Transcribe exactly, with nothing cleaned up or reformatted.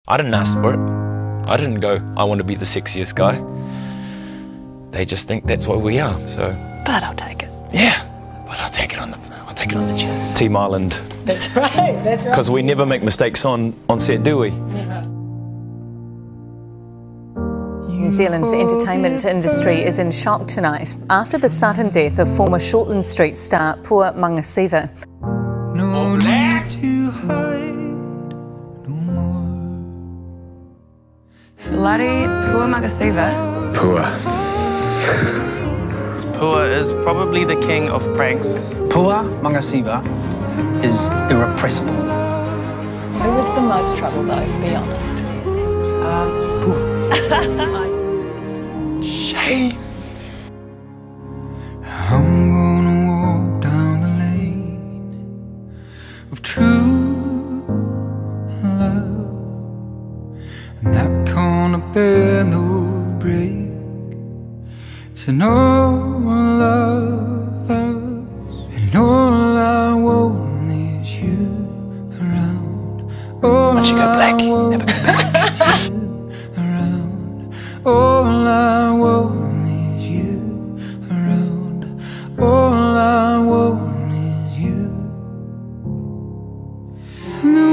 I didn't ask for it. I didn't go, I want to be the sexiest guy. They just think that's what we are, so. But I'll take it. Yeah, but I'll take it on the, I'll take it on the chin. Team Island. That's right, that's right. Because we never make mistakes on, on set, do we? Never. New Zealand's entertainment industry is in shock tonight after the sudden death of former Shortland Street star Pua Magasiva. No need to hide no more. Bloody Pua Magasiva. Pua. Pua is probably the king of pranks. Pua Magasiva is irrepressible. Who was the most trouble though, be honest? Um, Pua. Shame. I'm gonna walk down the lane of true love. I'm not gonna bear no break. It's an all lovers, and all I want is you around. All Once you go black, I want never go back. around. All I want is you around. All I want is you.